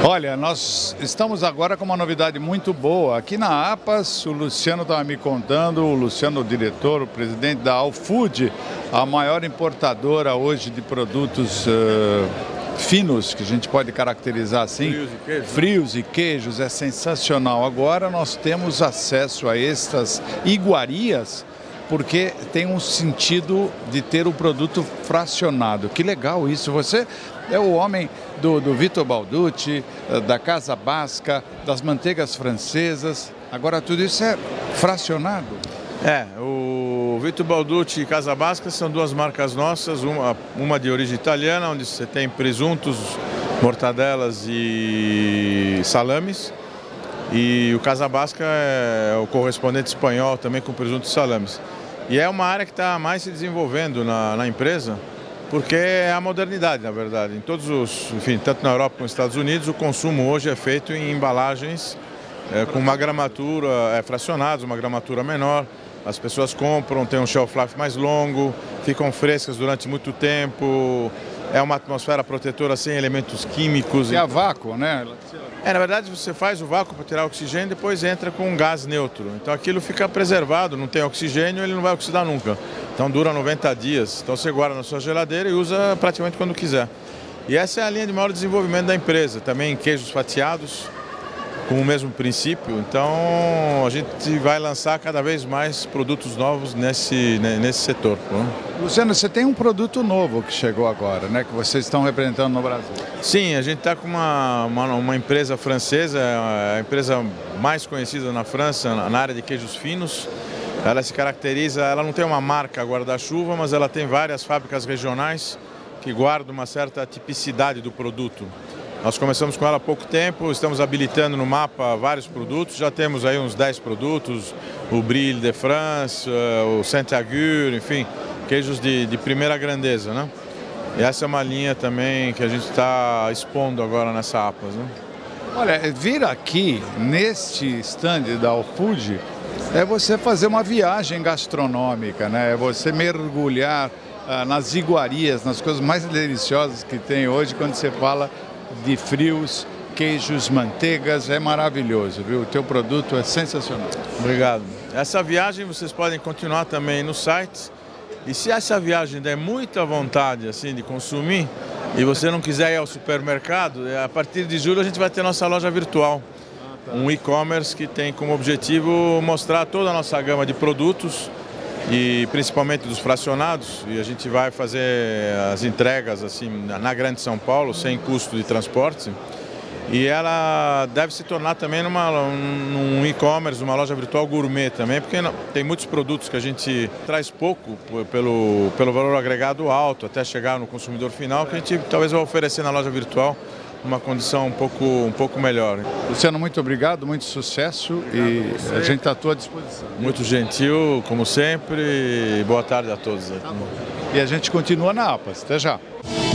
Olha, nós estamos agora com uma novidade muito boa. Aqui na APAS, o Luciano estava me contando, o Luciano, o diretor, o presidente da Alfood, a maior importadora hoje de produtos finos, que a gente pode caracterizar assim. Frios e queijos. Frios e queijos, é sensacional. Agora nós temos acesso a estas iguarias, porque tem um sentido de ter o produto fracionado. Que legal isso. Você é o homem do Vitor Balducci, da Casa Basca, das manteigas francesas. Agora tudo isso é fracionado? O Vitor Balducci e Casa Basca são duas marcas nossas, uma de origem italiana, onde você tem presuntos, mortadelas e salames. E o Casa Basca é o correspondente espanhol também com presuntos e salames. E é uma área que está mais se desenvolvendo na empresa, porque é a modernidade, na verdade. Em todos enfim, tanto na Europa como nos Estados Unidos, o consumo hoje é feito em embalagens com uma gramatura, fracionados, uma gramatura menor. As pessoas compram, tem um shelf life mais longo, ficam frescas durante muito tempo. É uma atmosfera protetora sem elementos químicos. E a vácuo, né? Na verdade, você faz o vácuo para tirar oxigênio e depois entra com um gás neutro. Então aquilo fica preservado, não tem oxigênio, ele não vai oxidar nunca. Então dura 90 dias. Então você guarda na sua geladeira e usa praticamente quando quiser. E essa é a linha de maior desenvolvimento da empresa. Também queijos fatiados, com o mesmo princípio. Então a gente vai lançar cada vez mais produtos novos nesse setor. Luciano, você tem um produto novo que chegou agora, né? Que vocês estão representando no Brasil. Sim, a gente está com uma empresa francesa, a empresa mais conhecida na França na área de queijos finos. Ela se caracteriza, ela não tem uma marca guarda-chuva, mas ela tem várias fábricas regionais que guardam uma certa tipicidade do produto. Nós começamos com ela há pouco tempo, estamos habilitando no mapa vários produtos, já temos aí uns 10 produtos, o Brie de France, o Saint-Agur, enfim, queijos de primeira grandeza, né? E essa é uma linha também que a gente está expondo agora nessa APAS, né? Olha, vir aqui neste stand da Alfood é você fazer uma viagem gastronômica, né? É você mergulhar nas iguarias, nas coisas mais deliciosas que tem hoje quando você fala de frios, queijos, manteigas. É maravilhoso, viu? O teu produto é sensacional. Obrigado. Essa viagem vocês podem continuar também no site. E se essa viagem der muita vontade assim de consumir e você não quiser ir ao supermercado, a partir de julho a gente vai ter nossa loja virtual. Um e-commerce que tem como objetivo mostrar toda a nossa gama de produtos e principalmente dos fracionados, e a gente vai fazer as entregas assim na Grande São Paulo sem custo de transporte. E ela deve se tornar também num e-commerce, uma loja virtual gourmet também, porque tem muitos produtos que a gente traz pouco pelo valor agregado alto, até chegar no consumidor final, que a gente talvez vai oferecer na loja virtual uma condição um pouco melhor. Luciano, muito obrigado, muito sucesso e a gente está à tua disposição. Muito gentil, como sempre, e boa tarde a todos. E a gente continua na APAS. Até já.